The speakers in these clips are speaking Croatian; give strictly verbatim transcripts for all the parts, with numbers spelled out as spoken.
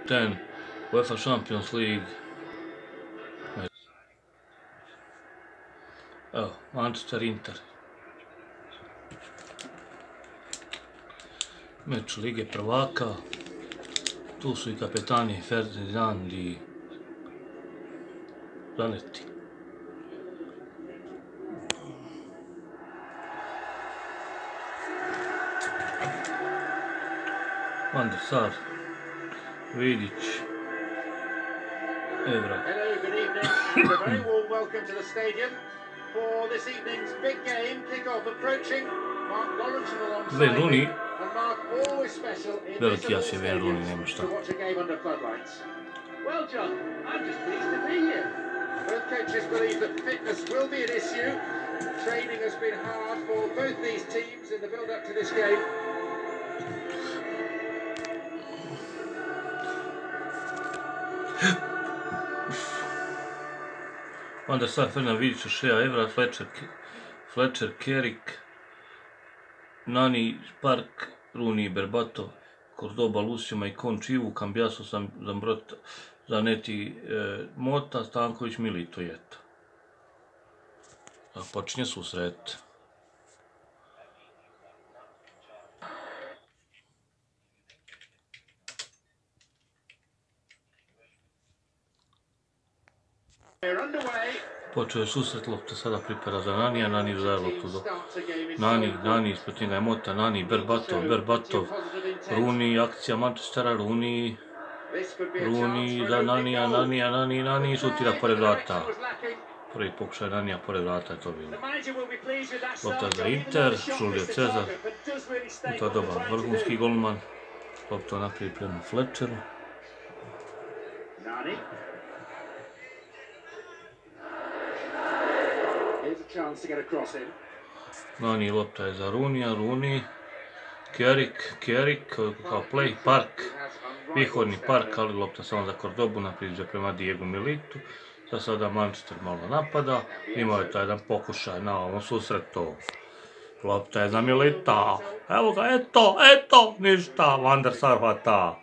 ten UEFA Champions League. Evo, Manchester Inter. Meč Lige prvaka. Tu su i kapetani Ferdinand i Zanetti. Van der Sar, Vidić, Evra. Hello, good evening, and a very warm welcome to the stadium for this evening's big game kick-off approaching. Mark Lawrence alongside Wayne Rooney. and Mark always special in Veliki this as je Wayne Rooney, nema šta. to watch a game under floodlights. Well, John, I'm just pleased to be here. Both coaches believe that fitness will be an issue. Training has been hard for both these teams in the build-up to this game. Van der Sar, Ferdinand, Vidić, Shea, Evra, Fletcher, Fletcher, Kerik, Nani, Park, Rooney, Berbatov, Cordoba, Lucio, Maicon, Chivu, Cambiaso, Zambrotta, Zanetti, e, Mota, Stanković, Milito, Jeta. Počinje susret. Počeo je susret, lopta sada pripara za Nanija, Nani daje loptu do Nani, Nani, ispred njega je Mota, Nani, Berbatov, Berbatov, Rooney, akcija Manchestera, Rooney, Rooney za Nanija, Nanija, Nani, Nani, šutira pored vrata. Prvi pokušaj Nanija pored vrata je to bilo. Lopta za Inter, Julio Cezar, to je dobar vrhunski golman, lopta naprijed prema Fletcheru. Nani, lopta je za Roonija, Rooney, Kerik, Kerik, kao play, Park, vihodni Park, ali lopta samo za Cordobu, naprijed prema Diego Militu. Sada Manchester malo napada, imao je taj jedan pokušaj na ovom susretu. Lopta je za Milita, evo ga, eto, eto, ništa, Van der Sar hvata.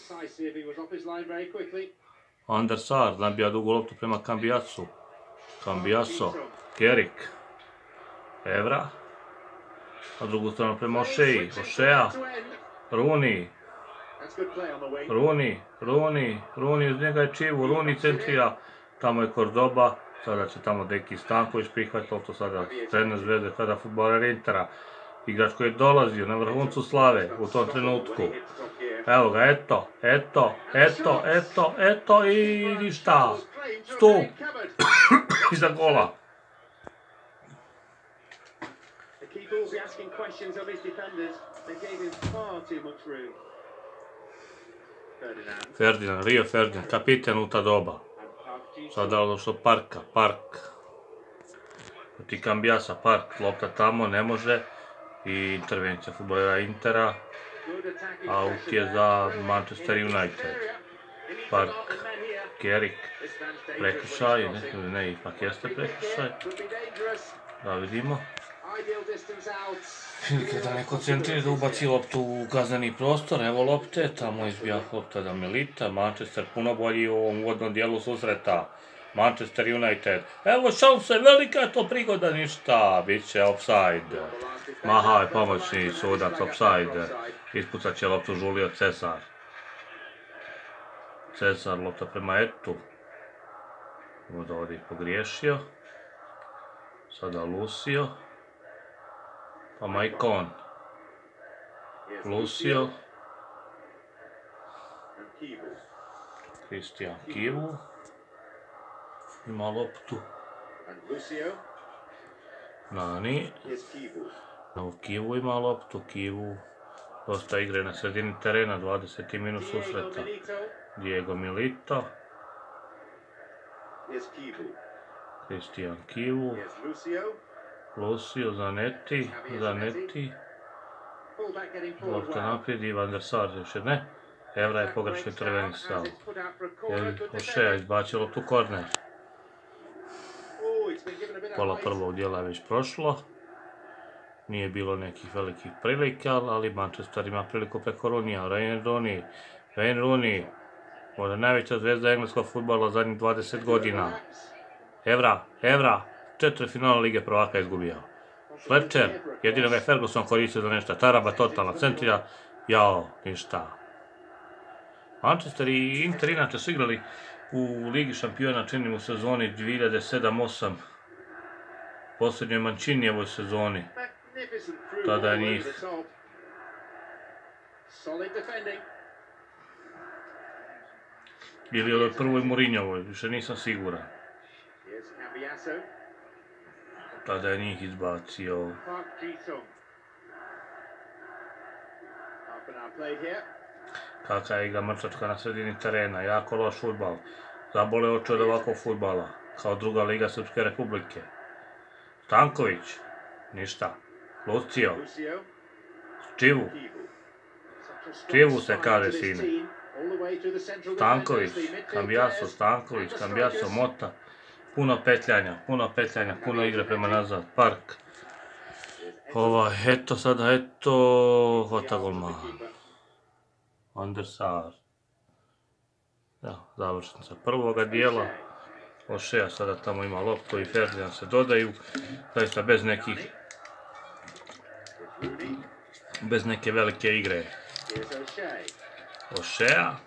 Van der Sar nabija dugu loptu prema Cambiasu. Cambiaso, Kerik, Evra, a drugu stranu prema Ošeji, Ošeja, Rooney, Rooney, Rooney, Rooney, uz njega je Chivu, Rooney centrira, tamo je Cordoba, sada će tamo Deki Stanković prihvatiti, to sada trener Zvezde, tada fudbaler Intera, igrač koji je dolazio na vrhuncu slave u tom trenutku. Evo ga, eto, eto, eto, eto, eto i ništa, stup iza gola. Ferdinand, Rio Ferdinand, kapiten u ta doba. Sada je došlo Parka, Park. Proti Cambiasa, Park, lopta tamo, ne može. I intervencija fudbalera Intera. Aut je za Manchester United. Park, Kerik, prekršaj, ne, ne, ipak jeste prekršaj. Da vidimo. Filike da neko centri da ubaci loptu u kazneni prostor, evo lopte, tamo izbija lopta da Milita, Manchester puno bolji u ovom uvodnom dijelu susreta, Manchester United, evo šanse, velika je to prigoda, ništa, bit će offside, maha je pomoćni sudac, offside, ispucat će loptu Julio Cezar, Cezar lopta prema Etu, možda ovdje pogriješio, sada Lucio, pa Maicon, Lucio, Christian Kivu, ima loptu, Nani, Kivu ima loptu, Kivu, dosta igre na sredini terena, dvadeseti minut susreta, Diego Milito, Christian Kivu, Lucio, Zanetti, Zanetti, lopta naprijed i Van der Sar još ne, Evra je pogrešno intervenisao, Ošeja izbacio loptu korner. Pola prvog dijela je već prošlo, nije bilo nekih velikih prilika, ali Manchester ima priliku preko Roonija, Wayne Rooney, Wayne Rooney, Možda najveća zvezda engleskog fudbala zadnjih dvadeset godina. Evra, Evra, četiri finala Lige prvaka izgubio. Fletcher, jedino ga je Ferguson koristio za nešto. Taraba totalna centrija, jao, ništa. Manchester i Inter inače su igrali u Ligi šampiona, činim u sezoni dvije hiljade sedam osam. Posljednjoj Mančinijevoj sezoni. Tada je njih. Ili od prvoj Mourinhovoj, više nisam siguran. Tada je njih izbacio. Kakva je igra mrčačka na sredini terena, jako loš fudbal. Zabole oči od ovakvog fudbala, kao druga Liga Srpske Republike. Stanković, ništa. Lucio, Čivu. Čivu se kaže, sine. Stanković, Cambiaso, Stanković, Cambiaso, Mota. Puno petljanja, puno petljanja, puno igre prema nazad. Park. Ovaj, eto sada, eto, hvata golman. Van der Sar. Ja, završnica prvoga dijela. Ošeja sada tamo ima loptu i Ferdinand se dodaju. Zaista bez nekih... Bez neke velike igre. Ošeja.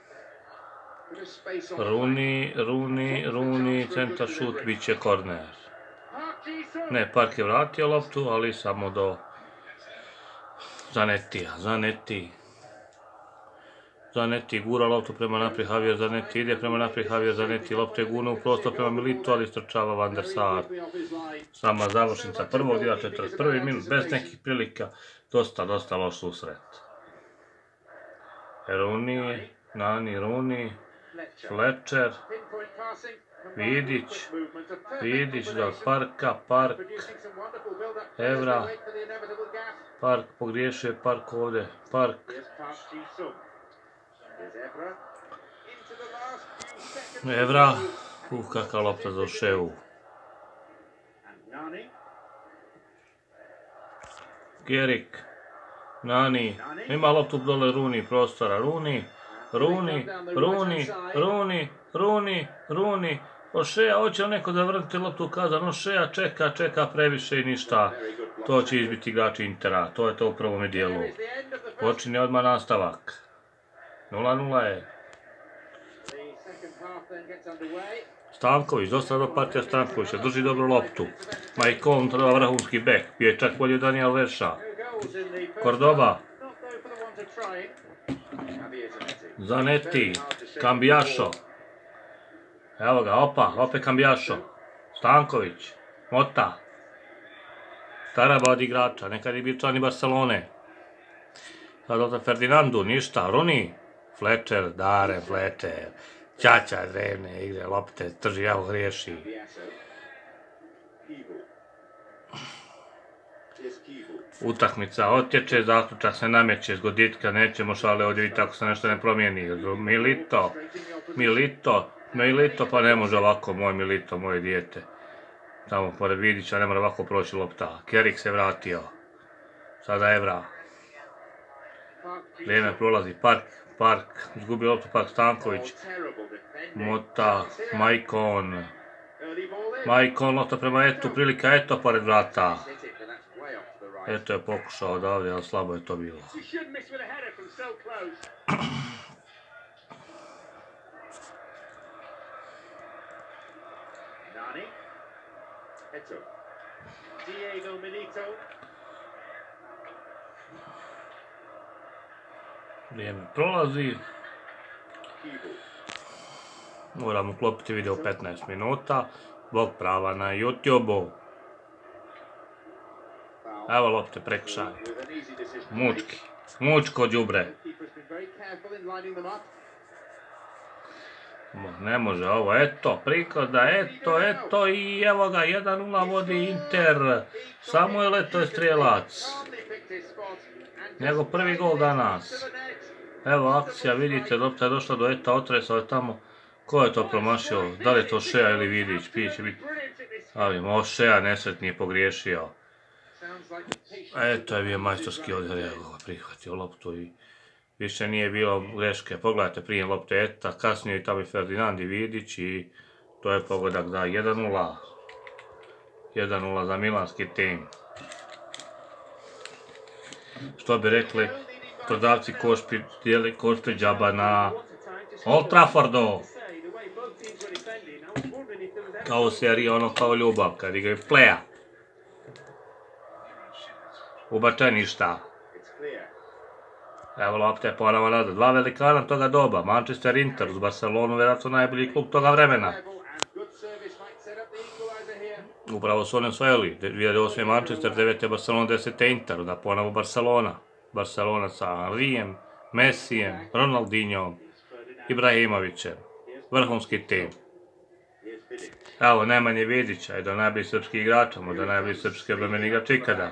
Rooney, Rooney, Rooney, centar šut, bit će korner. Ne, Park je vratio loptu, ali samo do Zanetija, Zanetti. Zanetti gura loptu prema naprijed, Javier Zanetti ide prema naprijed, Javier Zanetti lopte guna u prostor prema Militu, ali istrčava Van der Sar. Sama završnica prvog dijela, četrdeset prvi minut, bez nekih prilika, dosta, dosta loš susret. Rooney, Nani, Rooney, Fletcher, Vidić, Vidić do Parka, Park, Evra, Park pogriješio, Park ovdje, Park. Evra, uh, kakva lopta za Oševu. Gerik, Nani, ima loptu dole Rooney prostora, Rooney, Rooney, Rooney, Rooney, Rooney, Rooney, Ošeja, hoće neko da vrti loptu u kazan, Ošeja čeka, čeka previše i ništa. To će izbiti igrači Intera, to je to u prvome dijelu. Počinje odmah nastavak. nula nula je. Stanković, dosta dobro partija Stankovića, drži dobro loptu. Maicon treba vrhunski bek, bio je čak bolje Daniel Veša. Cordoba. Zanetti, Cambiaso. Evo ga, opa, opet Cambiaso. Stanković, Mota. Taraba od igrača, nekad je bio član i Barcelone. Sad ovdje Ferdinandu, ništa, Rooney. Fletcher, Dare, Fletcher. Ćaća, drevne igre, lopte, trži, javo griješi. Utakmica otječe, zaključak se nameće, zgoditka nećemo šale ovdje vidjeti ako se nešto ne promijeni. Milito, Milito, Milito, pa ne može ovako, moj Milito, moje dijete. Tamo pored Vidića ne mora ovako proći lopta. Kerik se vratio. Sada Evra. Vrijeme prolazi, Park, Park, izgubi loptu Park, Stanković. Mota, Maicon. Maicon, lopta prema Etu, prilika Eto pored vrata. Eto je pokušao odavde, ali slabo je to bilo. Vrijeme prolazi. Moram uklopiti video petnaest minuta. Bog prava na YouTube-u. Evo lopte prekršaj. Mučki. Mučko đubre. Ne može ovo. Eto, priklada. Eto, eto i evo ga. jedan nula vodi Inter. Samuel Eto je strijelac. Njegov prvi gol danas. Evo akcija, vidite, lopta je došla do Eta, otresao je tamo. Ko je to promašio? Da li je to Ošeja ili Vidić? Prije će biti... Ali Ošeja nesretni je pogriješio. Eto je bio majstorski odreagova, prihvatio loptu i Više nije bilo greške. Pogledajte prije lopte Eta, kasnije i tamo Ferdinand i Vidić i to je pogodak da jedan nula. jedan nula za milanski tim. Što bi rekli prodavci košpi, dijeli košpi džaba na Old Traffordu. Kao u seriji ono kao ljubav, kad igraju pleja. Ubačaj ništa. Evo lopte ponovo nazad. Dva velikana toga doba. Manchester Inter uz Barcelonu, vjerojatno najbolji klub toga vremena. Upravo su oni osvojili. dvije hiljade osme Manchester, devete Barcelona, desete Inter. Da ponovo Barcelona. Barcelona sa Henrijem, Messijem, Ronaldinjom, Ibrahimovićem. Vrhunski tim. Evo Nemanje Vidića, jedan od najboljih srpskih igrača, možda najbolji srpski obrambeni igrač ikada.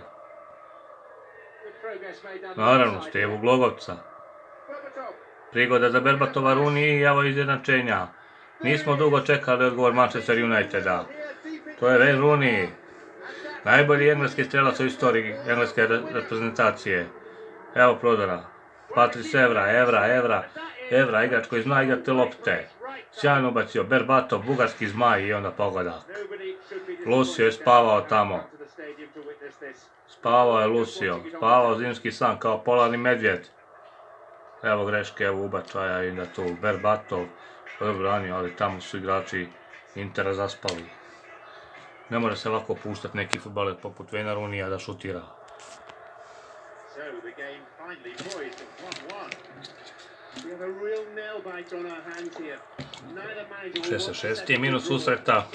Naravno, Stevu Glogovca. Prigoda za Berbatova, Rooney i evo izjednačenja. Nismo dugo čekali odgovor Manchester Uniteda. To je Wayne Rooney. Najbolji engleski strelac u istoriji engleske reprezentacije. Evo prodora. Patrice Evra, Evra, Evra. Evra, igrač koji zna igrati lopte. Sjajno ubacio Berbatov, bugarski zmaj i onda pogodak. Lucio je spavao tamo. Spavao je Lucio. Spavao zimski san kao polarni medvjed. Evo greške, evo ubačaja i da tu Berbatov. Dobro branio, ali tamo su igrači Intera zaspali. Ne može se lako puštati neki fudbaler poput Wayna Rooneyja da šutira. šezdeset šesti minut susreta.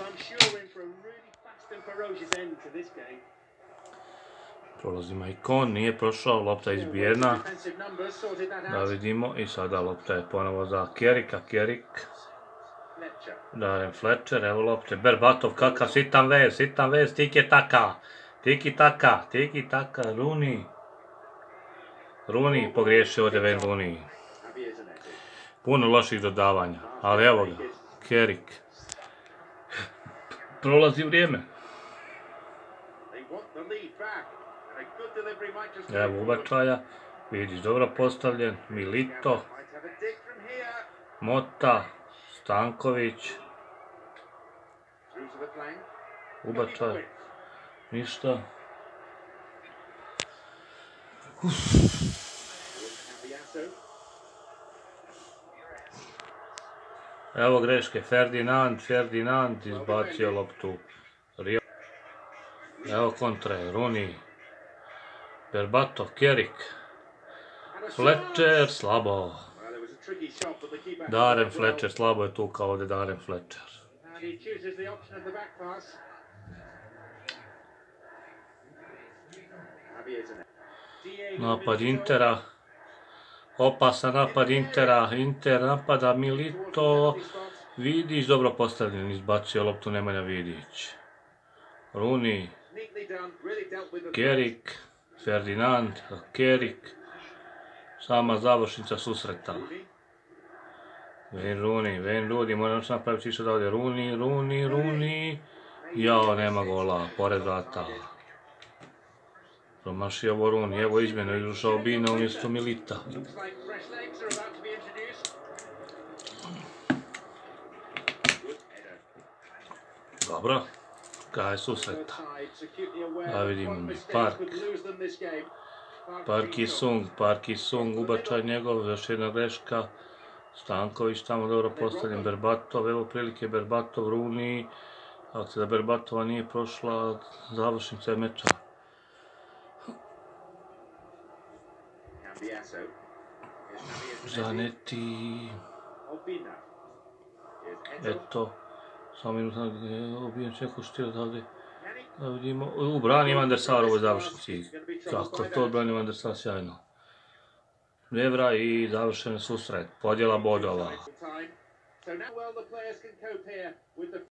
Prolazima ikon, nije prošao, lopta izbijena. Da vidimo i sada lopta je ponovo za Kerika, Kerik. Darren Fletcher, evo lopte, Berbatov, kakav sitan vez, sitan vez, tiki taka, tiki taka, tiki taka, Rooney. Rooney pogriješio ovdje Wayne Rooney. Puno loših dodavanja, ali evo ga, Kerik. Prolazi vrijeme. Evo ubačaja, vidiš dobro postavljen, Milito, Mota, Stanković, ubačaj, ništa. Uf. Evo greške, Ferdinand, Ferdinand izbacio loptu. Evo kontra, Rooney, Berbatov, Kerik, Fletcher, slabo. Darren Fletcher, slabo je tu kao ovdje Darren Fletcher. Napad Intera. Opasan napad Intera. Inter napada Milito. Vidić, dobro postavljen, izbacio loptu Nemanja Vidić. Rooney, Kerik, Ferdinand, Kerik. Sama završnica susreta. Wayne Rooney, Wayne Rooney, moram se napraviti više da ovdje. Rooney, Rooney, Rooney. Jao, nema gola, pored vrata. Promašio ovo Rooney, evo izmjeno, izrušao Bina umjesto Milita. Dobro, kraj susreta. Da vidimo Park. Park i Sung, Park i Sung, ubačaj njegov, još jedna greška. Stanković tamo dobro postavljen, Berbatov, evo prilike Berbatov, Rooney. Ako se da Berbatova nije prošla, završnica je meča. Zanetti. Eto. Samo minut obijem čeku štir ovdje. Da vidimo. U, brani Van der Sar u ovoj završnici. Kako to brani Van der Sar sjajno. Evra i završen susret. Podjela bodova.